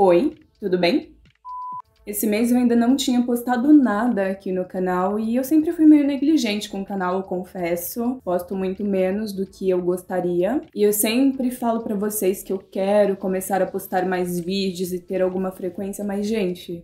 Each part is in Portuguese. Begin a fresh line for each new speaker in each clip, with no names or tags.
Oi, tudo bem? Esse mês eu ainda não tinha postado nada aqui no canal e eu sempre fui meio negligente com o canal, eu confesso. Posto muito menos do que eu gostaria. E eu sempre falo pra vocês que eu quero começar a postar mais vídeos e ter alguma frequência, mas gente,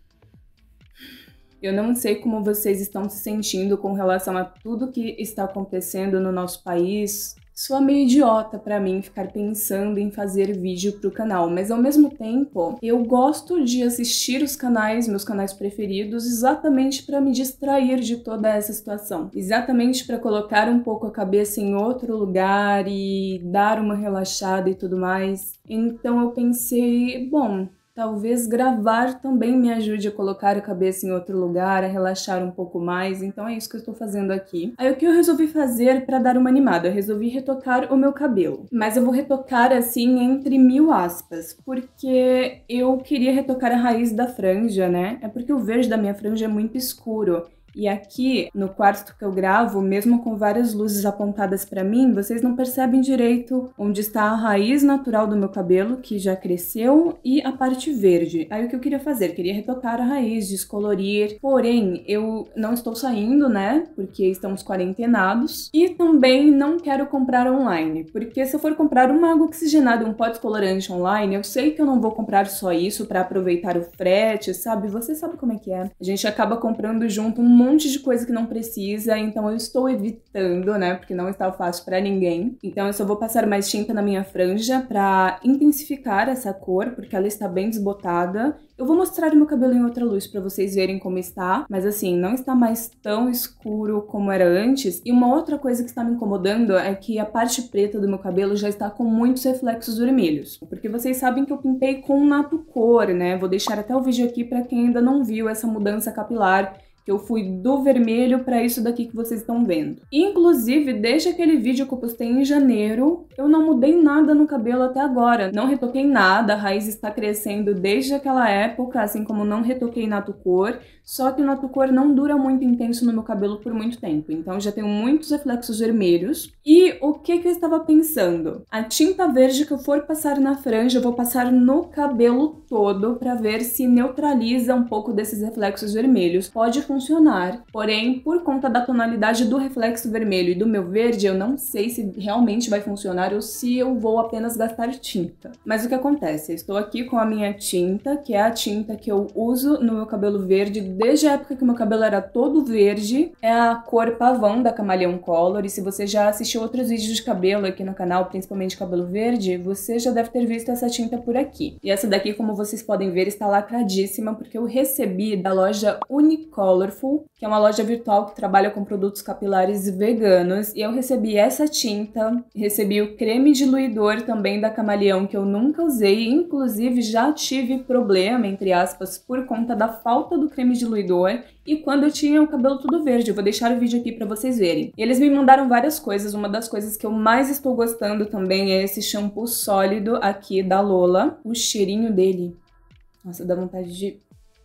eu não sei como vocês estão se sentindo com relação a tudo que está acontecendo no nosso país. Soa meio idiota pra mim ficar pensando em fazer vídeo pro canal, mas ao mesmo tempo eu gosto de assistir os canais, meus canais preferidos, exatamente para me distrair de toda essa situação. Exatamente para colocar um pouco a cabeça em outro lugar e dar uma relaxada e tudo mais. Então eu pensei, bom, talvez gravar também me ajude a colocar a cabeça em outro lugar, a relaxar um pouco mais, então é isso que eu estou fazendo aqui. Aí o que eu resolvi fazer para dar uma animada? Eu resolvi retocar o meu cabelo, mas eu vou retocar assim entre 1000 aspas, porque eu queria retocar a raiz da franja, né? É porque o verde da minha franja é muito escuro. E aqui, no quarto que eu gravo, mesmo com várias luzes apontadas pra mim, vocês não percebem direito onde está a raiz natural do meu cabelo, que já cresceu, e a parte verde. Aí o que eu queria fazer? Queria retocar a raiz, descolorir, porém, eu não estou saindo, né, porque estamos quarentenados, e também não quero comprar online, porque se eu for comprar uma água oxigenada e um pó descolorante online, eu sei que eu não vou comprar só isso pra aproveitar o frete, sabe? Você sabe como é que é. A gente acaba comprando junto um monte de coisa que não precisa, então eu estou evitando, né, porque não está fácil pra ninguém. Então eu só vou passar mais tinta na minha franja pra intensificar essa cor, porque ela está bem desbotada. Eu vou mostrar o meu cabelo em outra luz pra vocês verem como está, mas assim, não está mais tão escuro como era antes. E uma outra coisa que está me incomodando é que a parte preta do meu cabelo já está com muitos reflexos vermelhos, porque vocês sabem que eu pintei com Natocor, né? Vou deixar até o vídeo aqui pra quem ainda não viu essa mudança capilar, que eu fui do vermelho para isso daqui que vocês estão vendo. Inclusive, desde aquele vídeo que eu postei em janeiro, eu não mudei nada no cabelo até agora. Não retoquei nada, a raiz está crescendo desde aquela época, assim como não retoquei Natocor, só que o Natocor não dura muito intenso no meu cabelo por muito tempo, então eu já tenho muitos reflexos vermelhos. E o que eu estava pensando? A tinta verde que eu for passar na franja, eu vou passar no cabelo todo para ver se neutraliza um pouco desses reflexos vermelhos. Pode funcionar, porém, por conta da tonalidade do reflexo vermelho e do meu verde, eu não sei se realmente vai funcionar ou se eu vou apenas gastar tinta. Mas o que acontece? Eu estou aqui com a minha tinta, que é a tinta que eu uso no meu cabelo verde desde a época que o meu cabelo era todo verde. É a cor pavão da Camaleão Color, e se você já assistiu outros vídeos de cabelo aqui no canal, principalmente cabelo verde, você já deve ter visto essa tinta por aqui. E essa daqui, como vocês podem ver, está lacradíssima, porque eu recebi da loja Unicolorful, que é uma loja virtual que trabalha com produtos capilares veganos, e eu recebi essa tinta, recebi o creme diluidor também da Camaleão, que eu nunca usei, inclusive já tive problema, entre aspas, por conta da falta do creme diluidor, e quando eu tinha o cabelo tudo verde. Eu vou deixar o vídeo aqui pra vocês verem. E eles me mandaram várias coisas, uma das coisas que eu mais estou gostando também é esse shampoo sólido aqui da Lola. O cheirinho dele, nossa, dá vontade de...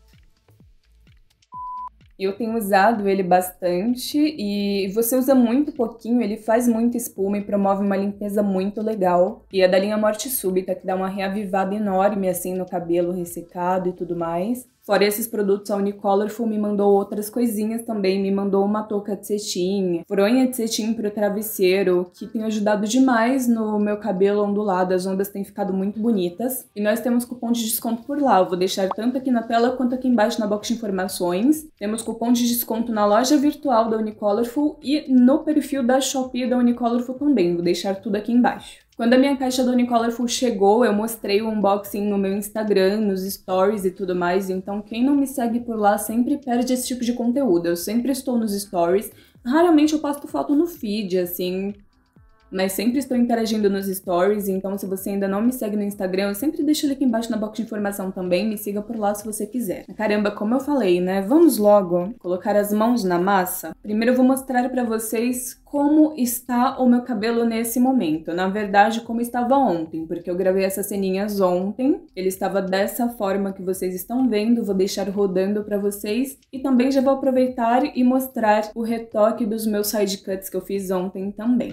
Eu tenho usado ele bastante e você usa muito pouquinho, ele faz muita espuma e promove uma limpeza muito legal. E é da linha Morte Súbita, que dá uma reavivada enorme assim no cabelo ressecado e tudo mais. Fora esses produtos, a Unicolorful me mandou outras coisinhas também, me mandou uma touca de cetim, fronha de cetim pro travesseiro, que tem ajudado demais no meu cabelo ondulado, as ondas têm ficado muito bonitas. E nós temos cupom de desconto por lá, eu vou deixar tanto aqui na tela quanto aqui embaixo na box de informações. Temos cupom de desconto na loja virtual da Unicolorful e no perfil da Shopee da Unicolorful também, vou deixar tudo aqui embaixo. Quando a minha caixa da Unicolorful chegou, eu mostrei o unboxing no meu Instagram, nos stories e tudo mais, então quem não me segue por lá sempre perde esse tipo de conteúdo. Eu sempre estou nos stories, raramente eu posto foto no feed, assim, mas sempre estou interagindo nos stories, então se você ainda não me segue no Instagram, eu sempre deixo o link embaixo na box de informação também, me siga por lá se você quiser. Caramba, como eu falei, né? Vamos logo colocar as mãos na massa? Primeiro eu vou mostrar pra vocês como está o meu cabelo nesse momento. Na verdade, como estava ontem, porque eu gravei essas ceninhas ontem. Ele estava dessa forma que vocês estão vendo, vou deixar rodando pra vocês. E também já vou aproveitar e mostrar o retoque dos meus side cuts que eu fiz ontem também.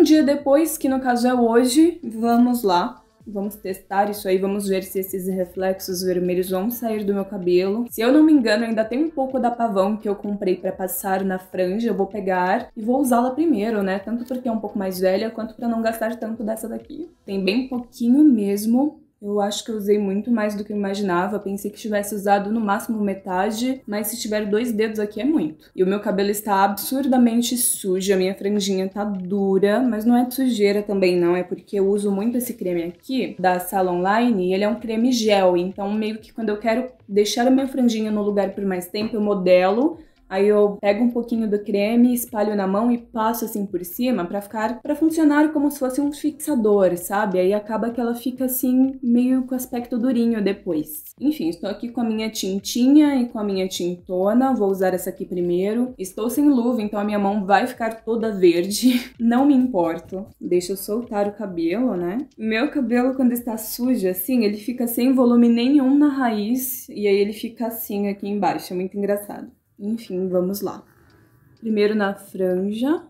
dia depois, que no caso é hoje, vamos lá. Vamos testar isso aí, vamos ver se esses reflexos vermelhos vão sair do meu cabelo. Se eu não me engano, ainda tem um pouco da Pavão que eu comprei pra passar na franja. Eu vou pegar e vou usá-la primeiro, né? Tanto porque é um pouco mais velha, quanto pra não gastar tanto dessa daqui. Tem bem pouquinho mesmo. Eu acho que eu usei muito mais do que eu imaginava. Pensei que tivesse usado no máximo metade, mas se tiver 2 dedos aqui é muito. E o meu cabelo está absurdamente sujo, a minha franjinha tá dura, mas não é de sujeira também não, é porque eu uso muito esse creme aqui, da Salon Line, e ele é um creme gel, então meio que quando eu quero deixar a minha franjinha no lugar por mais tempo, eu modelo. Aí eu pego um pouquinho do creme, espalho na mão e passo assim por cima pra funcionar como se fosse um fixador, sabe? Aí acaba que ela fica assim, meio com aspecto durinho depois. Enfim, estou aqui com a minha tintinha e com a minha tintona, vou usar essa aqui primeiro. Estou sem luva, então a minha mão vai ficar toda verde, não me importo. Deixa eu soltar o cabelo, né? Meu cabelo quando está sujo assim, ele fica sem volume nenhum na raiz e aí ele fica assim aqui embaixo, é muito engraçado. Enfim, vamos lá. Primeiro na franja.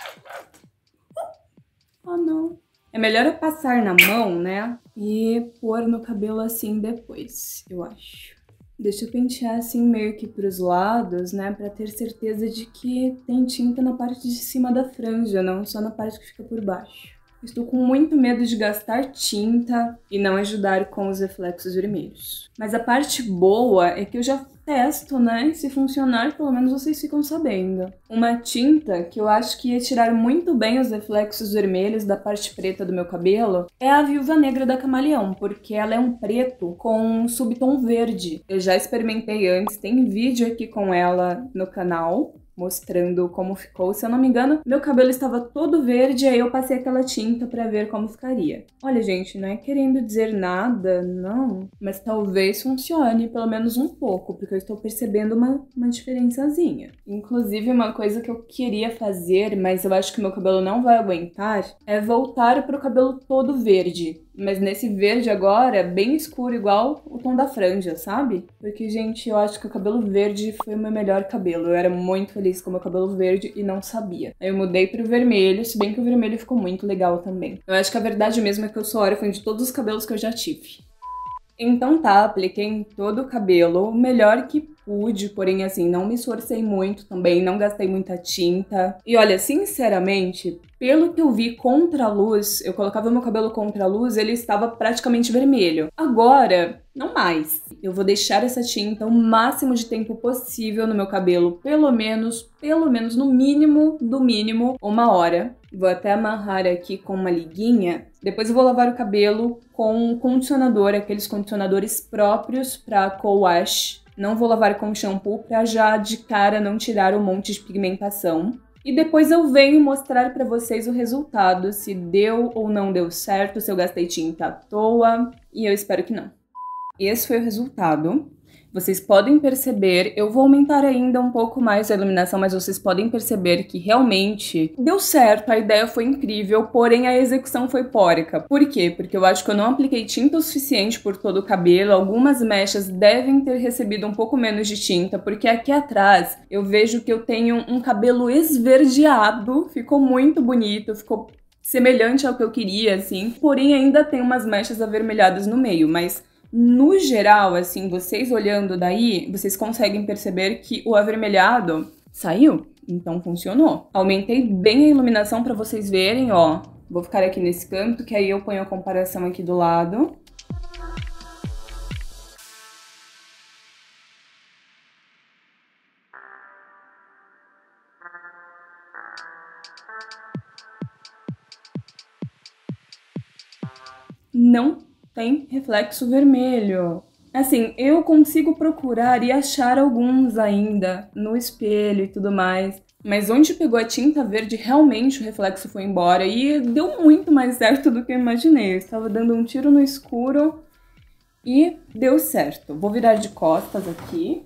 Oh, não. É melhor eu passar na mão, né? E pôr no cabelo assim depois, eu acho. Deixa eu pentear assim meio que pros lados, né? Pra ter certeza de que tem tinta na parte de cima da franja, não só na parte que fica por baixo. Estou com muito medo de gastar tinta e não ajudar com os reflexos vermelhos. Mas a parte boa é que eu já testo, né? Se funcionar, pelo menos vocês ficam sabendo. Uma tinta que eu acho que ia tirar muito bem os reflexos vermelhos da parte preta do meu cabelo é a Viúva Negra da Camaleão, porque ela é um preto com um subtom verde. Eu já experimentei antes, tem vídeo aqui com ela no canal, mostrando como ficou. Se eu não me engano, meu cabelo estava todo verde, aí eu passei aquela tinta pra ver como ficaria. Olha, gente, não é querendo dizer nada, não, mas talvez funcione, pelo menos um pouco, porque eu estou percebendo uma diferençazinha. Inclusive, uma coisa que eu queria fazer, mas eu acho que meu cabelo não vai aguentar, é voltar pro cabelo todo verde. Mas nesse verde agora, bem escuro, igual o tom da franja, sabe? Porque, gente, eu acho que o cabelo verde foi o meu melhor cabelo. Eu era muito feliz com o meu cabelo verde e não sabia. Aí eu mudei pro vermelho, se bem que o vermelho ficou muito legal também. Eu acho que a verdade mesmo é que eu sou órfã de todos os cabelos que eu já tive. Então tá, apliquei em todo o cabelo, o melhor que pude, porém assim, não me esforcei muito também, não gastei muita tinta. E olha, sinceramente, pelo que eu vi contra a luz, eu colocava meu cabelo contra a luz, ele estava praticamente vermelho. Agora, não mais. Eu vou deixar essa tinta o máximo de tempo possível no meu cabelo, pelo menos, no mínimo, do mínimo, 1 hora. Vou até amarrar aqui com uma liguinha. Depois eu vou lavar o cabelo com um condicionador, aqueles condicionadores próprios para co-wash. Não vou lavar com shampoo para já de cara não tirar um monte de pigmentação. E depois eu venho mostrar para vocês o resultado, se deu ou não deu certo, se eu gastei tinta à toa, e eu espero que não. Esse foi o resultado. Vocês podem perceber, eu vou aumentar ainda um pouco mais a iluminação, mas vocês podem perceber que realmente deu certo, a ideia foi incrível, porém a execução foi porca. Por quê? Porque eu acho que eu não apliquei tinta o suficiente por todo o cabelo, algumas mechas devem ter recebido um pouco menos de tinta, porque aqui atrás eu vejo que eu tenho um cabelo esverdeado, ficou muito bonito, ficou semelhante ao que eu queria, assim, porém ainda tem umas mechas avermelhadas no meio, mas no geral, assim, vocês olhando daí, vocês conseguem perceber que o avermelhado saiu, então funcionou. Aumentei bem a iluminação para vocês verem, ó. Vou ficar aqui nesse canto, que aí eu ponho a comparação aqui do lado. Não tem reflexo vermelho. Assim, eu consigo procurar e achar alguns ainda no espelho e tudo mais, mas onde pegou a tinta verde, realmente o reflexo foi embora e deu muito mais certo do que eu imaginei. Eu estava dando um tiro no escuro e deu certo. Vou virar de costas aqui.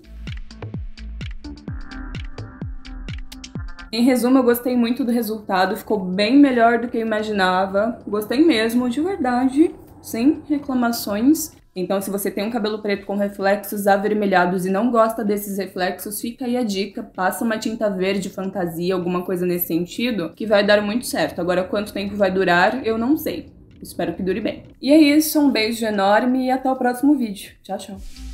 Em resumo, eu gostei muito do resultado, ficou bem melhor do que eu imaginava. Gostei mesmo, de verdade, sem reclamações. Então, se você tem um cabelo preto com reflexos avermelhados e não gosta desses reflexos, fica aí a dica, passa uma tinta verde fantasia, alguma coisa nesse sentido, que vai dar muito certo. Agora, quanto tempo vai durar, eu não sei. Espero que dure bem. E é isso, um beijo enorme e até o próximo vídeo. Tchau, tchau!